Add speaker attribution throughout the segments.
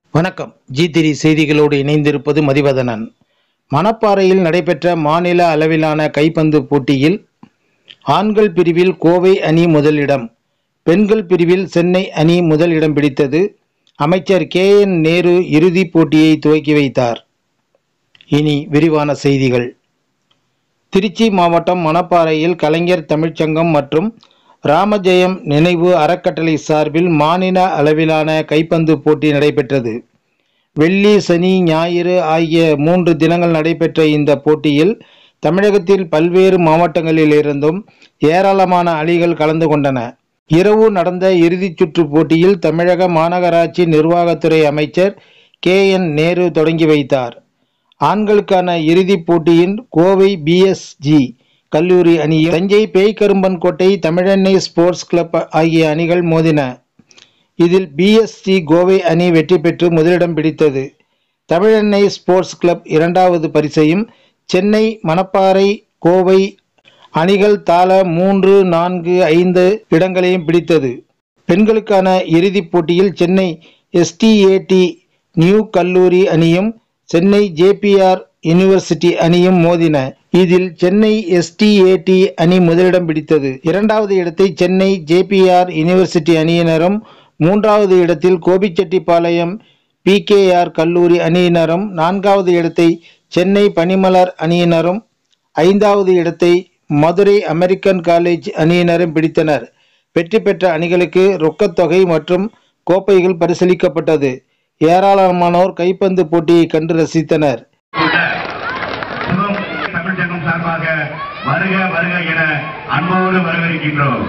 Speaker 1: வணக்கம். G3 செய்திகளோடு இணைந்திருப்பது மதிவதனன். மணப்பாறையில் நடைபெற்ற மாநில அளவிலான கைப்பந்து போட்டியில் ஆண்கள் பிரிவில் கோவை அணி முதலிடம், பெண்கள் பிரிவில் சென்னை அணி முதலிடம் பிடித்தது. அமைச்சர் KN நேரு இறுதிப் போட்டியை துவக்கி வைத்தார். இனி விரிவான செய்திகள். திருச்சி மாவட்டம் மணப்பாறையில் கலைஞர் தமிழ்ச்சங்கம் மற்றும் ராமஜெயம் நினைவு அறக்கட்டளை சார்பில் மாநில அளவிலான கைப்பந்து போட்டி நடைபெற்றது. வெள்ளி, சனி, ஞாயிறு ஆகிய 3 தினங்கள் நடைபெற்ற இந்த போட்டியில் தமிழகத்தில் பல்வேறு மாவட்டங்களில் இருந்தும் ஏராளமான அணிகள் கலந்து கொண்டன. இரவு நடந்த இறுதிச் சுற்று போட்டியில் தமிழக மாநகராட்சி நிர்வாகத்துறை அமைச்சர் KN நேரு தொடங்கி வைத்தார். ஆண்களுக்கான இறுதிப் போட்டியின் கோவை BSG கல்லூரி அணியும் தஞ்சை பேய்கரும்பன்கோட்டை தமிழெண்ணை ஸ்போர்ட்ஸ் கிளப் ஆகிய அணிகள் மோதின. இதில் BSG கோவை அணி வெற்றி பெற்று முதலிடம் பிடித்தது. தமிழெண்ணை ஸ்போர்ட்ஸ் கிளப் 2வது பரிசையும், சென்னை, மணப்பாறை, கோவை அணிகள் தலா 3, 4, 5 இடங்களையும் பிடித்தது. பெண்களுக்கான இறுதிப் போட்டியில் சென்னை STAT நியூ கல்லூரி அணியும் சென்னை JPR யூனிவர்சிட்டி அணியும் மோதின. இதில் சென்னை STAT அணி முதலிடம் பிடித்தது. 2வது இடத்தை சென்னை JPR யூனிவர்சிட்டி அணியினரும், 3வது இடத்தில் கோபிச்செட்டிப்பாளையம் PKR கல்லூரி அணியினரும், 4வது இடத்தை சென்னை பனிமலர் அணியினரும், 5வது இடத்தை மதுரை அமெரிக்கன் காலேஜ் அணியினரும் பிடித்தனர். வெற்றி பெற்ற அணிகளுக்கு ரொக்கத்தொகை மற்றும் கோப்பைகள் பரிசளிக்கப்பட்டது. ஏராளமானோர் கைப்பந்து போட்டியை கண்டு ரசித்தனர்.
Speaker 2: தமிழ்ச்சங்கம் சார்பாக வருக வருக என அன்போடு வரவேற்கின்றோம்.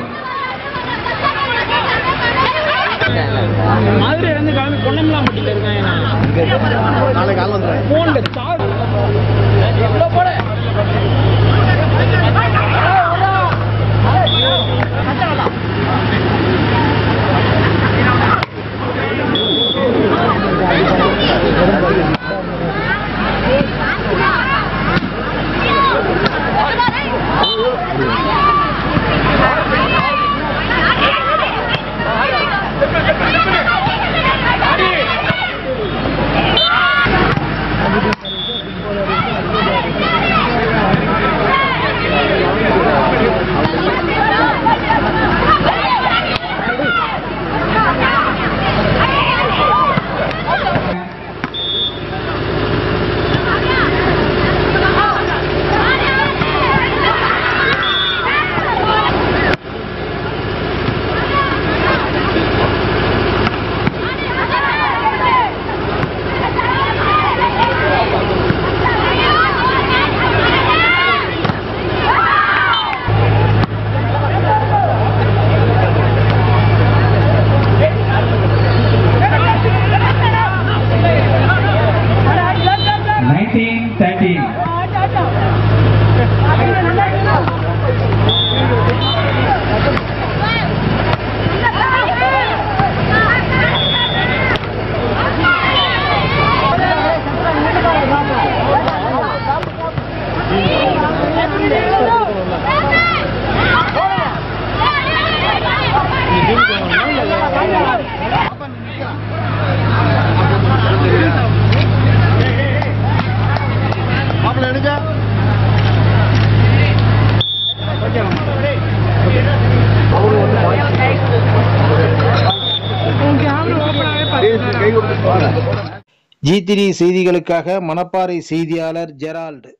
Speaker 3: மதுரை வந்து கிளம்பி பொன்னம்பலாம்பட்டியில் இருக்காங்க. நாளைக்கு கால் வந்துடுறேன்.
Speaker 1: G3 செய்திகளுக்காக மணப்பாறை செய்தியாளர் ஜெரால்ட்.